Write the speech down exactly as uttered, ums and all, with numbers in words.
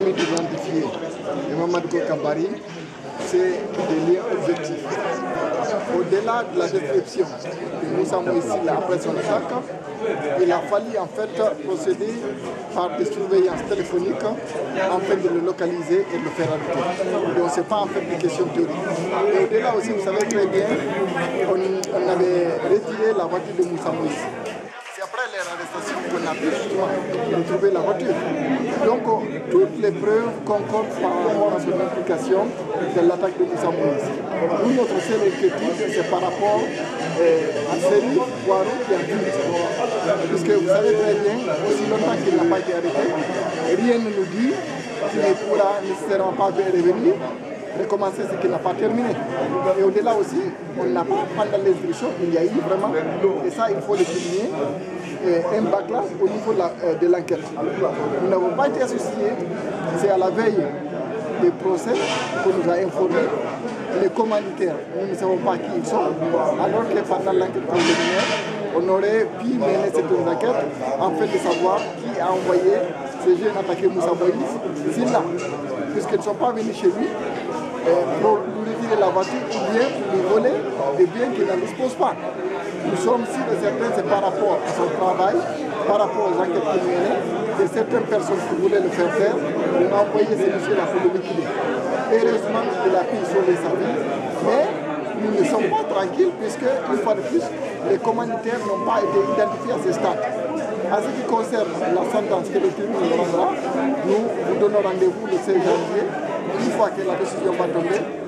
Identifié et Mamadou Kambari, c'est des liens objectifs. Au-delà de la description que nous avons ici après son attaque, il a fallu en fait procéder par des surveillances téléphoniques afin de le localiser et de le faire arrêter. Donc ce n'est pas en fait une question théorique. Et au-delà aussi, vous savez très bien, on, on avait retiré la voiture de Moussa Moïse. C'est après leur arrestation qu'on a pu justement retrouver la voiture. Donc toutes les preuves concordent par rapport à son implication dans l'attaque de Moussa Moïse. Nous, notre seule inquiétude, c'est par rapport euh, à Seri Ouarou qui a fuite. Puisque vous savez très bien, aussi longtemps qu'il n'a pas été arrêté, rien ne nous dit qu'il ne pourra nécessairement pas revenir, recommencer ce qu'il n'a pas terminé. Et au-delà aussi, on n'a pas, pendant l'instruction, il y a eu vraiment, et ça il faut le souligner, un backlash au niveau de l'enquête. Nous n'avons pas été associés, c'est à la veille des procès qu'on nous a informé. Les commanditaires, nous ne savons pas qui ils sont, alors que pendant l'enquête préliminaire, on aurait pu mener cette enquête en fait de savoir qui a envoyé ces jeunes attaquer Moussa Moïse, c'est là, puisqu'ils ne sont pas venus chez lui pour lui retirer la voiture ou bien pour lui voler des biens qu'il n'en dispose pas. Nous sommes sûrs et certains, c'est par rapport à son travail, par rapport aux enquêtes qu'il menait, et certaines personnes qui voulaient le faire faire, on a envoyé ces messieurs-là pour le liquider. Heureusement, il a pu sauver sa vie, mais nous ne sommes pas tranquilles puisque, une fois de plus, les commanditaires n'ont pas été identifiés à ce stade. En ce qui concerne la sentence que le tribunal rendra, nous vous donnons rendez-vous le seize janvier. Une fois que la décision va tomber,